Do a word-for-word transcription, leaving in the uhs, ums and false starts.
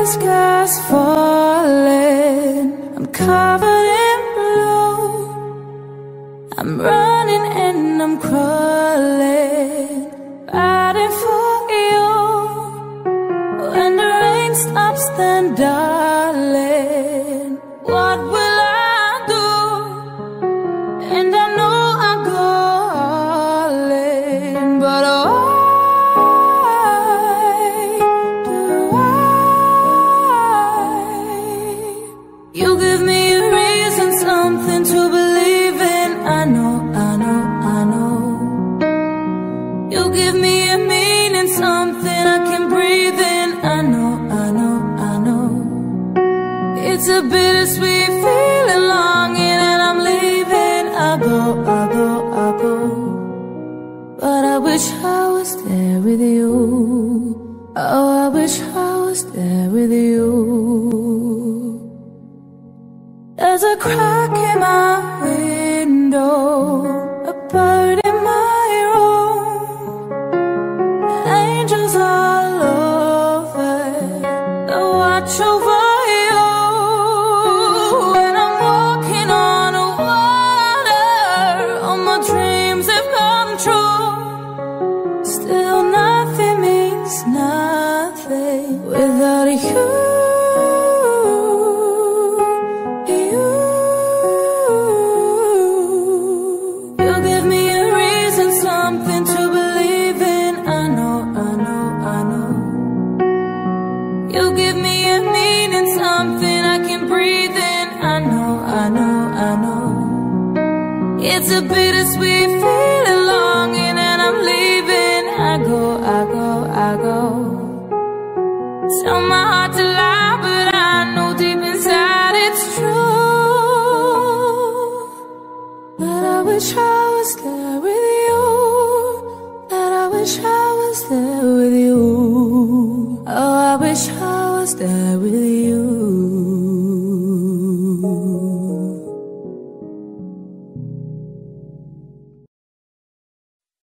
sky's falling, I'm covered in blue. I'm running and I'm crawling, fighting for you. When the rain stops, then darling, what will I do? And I know I'll go all in, but why do I? You give me a reason, something to believe in. I know, I know, I know. You give me a meaning, something I can breathe in. I know, I know, I know. It's a bittersweet feeling, longing, and I'm leaving. I go, I go, I go, but I wish I was there with you. Oh, I wish I was there with you. There's a crack in my window, a bird in my room, angels all over, they watch over you. And I'm walking on a water, all my dreams have come true. Still nothing means nothing without you. It's a bittersweet feeling, longing, and I'm leaving. I go, I go, I go. Tell my heart to lie, but I know deep inside it's true. But I wish I was there with you. That I wish I was there with you. Oh, I wish I was there with you.